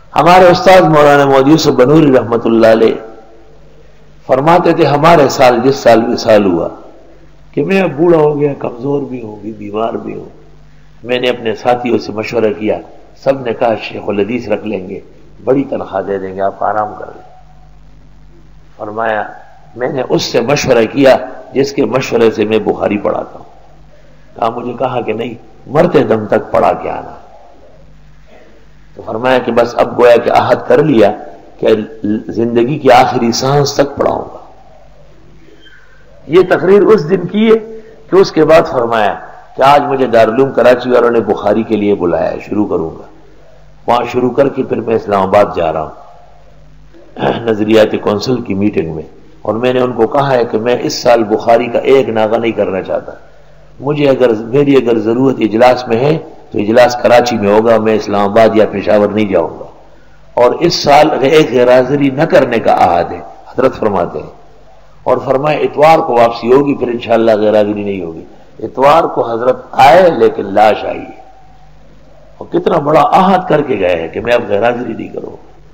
ہمارے استاد مولانا محمد یوسف بنوری رحمت اللہ علیہ فرماتے تھے ہمارے سال جس سال وصال ہوا کہ میں اب بوڑھا ہو گیا، کمزور بھی ہوں گی، بیمار بھی ہوں، میں نے اپنے ساتھیوں سے مشورہ کیا، سب نے کہا شیخ الحدیث رکھ لیں گے، بڑی تنخواہ دے دیں گے، آپ آرام کر لیں۔ فرمایا میں نے اس سے مشورہ کیا جس کے مشورے سے میں بخاری پڑھاتا ہوں۔ کہا مجھے کہا کہ نہیں، مرتے دم تک پڑھا کے آنا۔ تو فرمایا کہ بس اب گویا کہ عہد کر لیا کہ زندگی کی آخری سانس تک پڑھاؤں گا۔ یہ تقریر اس دن کی ہے کہ اس کے بعد فرمایا کہ آج مجھے دارالعلوم کراچی والوں نے بخاری کے لیے بلایا ہے، شروع کروں گا، وہاں شروع کر کے پھر میں اسلام آباد جا رہا ہوں نظریاتی کونسل کی میٹنگ میں، اور میں نے ان کو کہا ہے کہ میں اس سال بخاری کا ایک ناغہ نہیں کرنا چاہتا، مجھے میری اگر ضرورت اجلاس میں ہے تو اجلاس کراچی میں ہوگا، میں اسلام آباد یا پشاور نہیں جاؤں گا، اور اس سال ایک غیر حاضری نہ کرنے کا عہد ہے، حضرت فرماتے ہیں۔ اور فرمائے اتوار کو واپسی ہوگی، پھر انشاءاللہ غیر حاضری نہیں ہوگی۔ اتوار کو حضرت آئے لیکن لاش آئی، اور کتنا بڑا عہد کر کے گئے ہیں کہ میں اب غیر حاضری نہیں کروں۔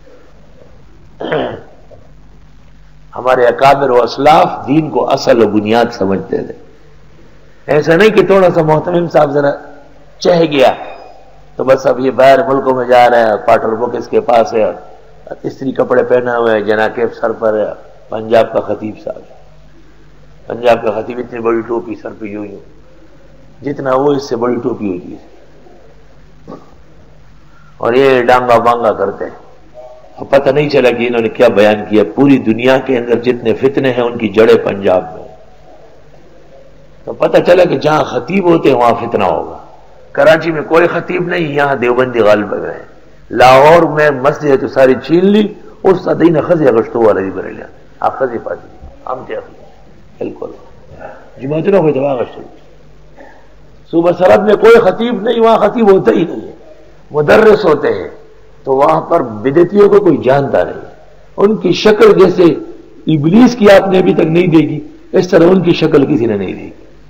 ہمارے اکابر و اسلاف دین کو اصل و بنیاد سمجھتے تھے، ایسا نہیں کہ تھوڑا سا محتمم صاحب ذرا چہ گیا تو بس اب یہ باہر ملکوں میں جا رہا ہے، پاٹر بک اس کے پاس ہے، استری کپڑے پہنا ہوئے ہے، جناکیف سر پر ہے، پنجاب کا خطیب صاحب، پنجاب کا خطیب اتنی بڑی ٹوپی سر پہ یوں جتنا وہ اس سے بڑی ٹوپی ہوتی ہے، اور یہ ڈانگا بانگا کرتے ہیں، اور پتہ نہیں چلا کہ انہوں نے کیا بیان کیا۔ پوری دنیا کے اندر جتنے فتنے ہیں ان کی جڑیں پنجاب میں، تو پتہ چلا کہ جہاں خطیب ہوتے ہیں وہاں فتنہ ہوگا۔ کراچی میں کوئی خطیب نہیں، یہاں دیوبندی غالب گئے، لاہور میں مسجد تو ساری چھین لی، اس دین خزی اگشتو والا بھی بنے لیا، آپ خزی پاتی ہم تھے بالکل جماعت نہ کوئی دبا اگشتو، صوبہ سرحد میں کوئی خطیب نہیں، وہاں خطیب ہوتا ہی نہیں ہے، مدرس ہوتے ہیں، تو وہاں پر بدعتیوں کو کوئی جانتا نہیں، ان کی شکل جیسے ابلیس کی آپ نے ابھی تک نہیں دیکھی، اس طرح ان کی شکل کسی نے نہیں دیکھی۔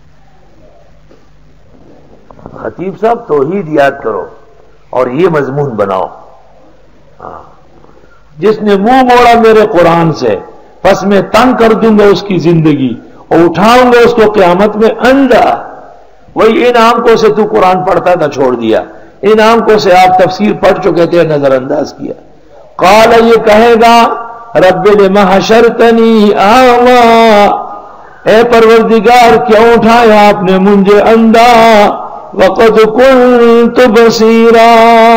خطیب صاحب توحید یاد کرو اور یہ مضمون بناؤ، جس نے منہ موڑا میرے قرآن سے پس میں تنگ کر دوں گا اس کی زندگی اور اٹھاؤں گا اس کو قیامت میں اندھا۔ وہی ان آنکھوں سے تو قرآن پڑھتا تھا چھوڑ دیا، ان آنکھوں سے آپ تفسیر پڑھ چکے تھے نظر انداز کیا۔ قال یہ کہے گا رب لما حشرتنی اعمی، اے پروردگار کیوں اٹھایا آپ نے مجھے اندھا، وقد كنت بصیرا،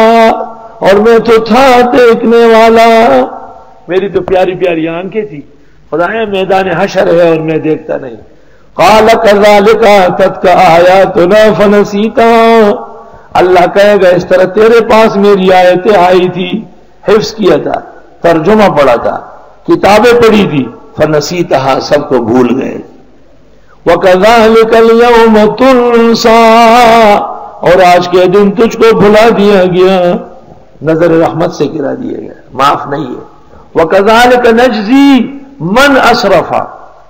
اور میں تو تھا دیکھنے والا، میری تو پیاری پیاری آنکھیں تھی، خدایا میدان حشر ہے اور میں دیکھتا نہیں۔ قال كذلك اتتك آیاتنا فنسیتها، اللہ کہے گا اس طرح تیرے پاس میری آیتیں آئی تھی، حفظ کیا تھا، ترجمہ پڑھا تھا، کتابیں پڑھی تھی، فنسیتها سب کو بھول گئے۔ وَكَذَلِكَ الْيَوْمَ تُنْسَى، اور آج کے دن تجھ کو بھلا دیا گیا، نظر رحمت سے گرا دیا گیا، معاف نہیں ہے۔ وَكَذَلِكَ نَجْزِي مَنْ أَسْرَفَ،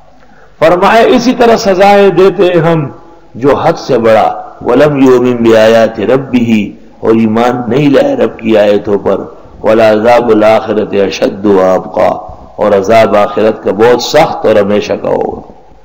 فرمائے اسی طرح سزائے دیتے ہم جو حد سے بڑا، وَلَمْ يُؤْمِنْ بِآيَاتِ رَبِّهِ، اور ایمان نہیں لائے رب کی آیتوں پر، وَلَعَذَابُ الْآخِرَةِ أَشَدُّ وَأَبْقَىٰ، اور عذاب آخرت کا بہت سخت اور ہمیشہ کا ہوگا۔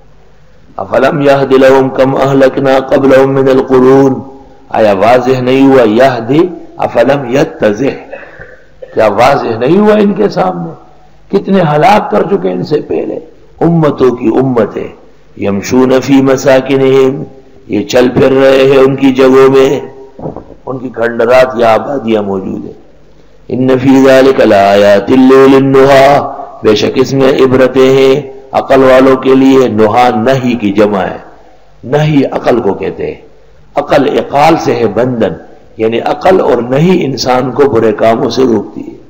افلم یہد لہم کم اہلکنا قبلہم من القرون، آیا واضح نہیں ہوا یہدی، افلم یتضح، کیا واضح نہیں ہوا ان کے سامنے کتنے ہلاک کر چکے ان سے پہلے امتوں کی امتیں، یمشون فی مساکنہم، یہ چل پھر رہے ہیں ان کی جگہوں میں، ان کی کھنڈرات یا آبادیاں موجود ہیں۔ ان فی ذلک لآیات لأولی النہی، بے شک اس میں عبرتیں ہیں عقل والوں کے لیے۔ نہا نہی کی جمع ہے، نہی عقل کو کہتے ہیں، عقل عقال سے ہے بندن، یعنی عقل اور نہیں انسان کو برے کاموں سے روکتی ہے۔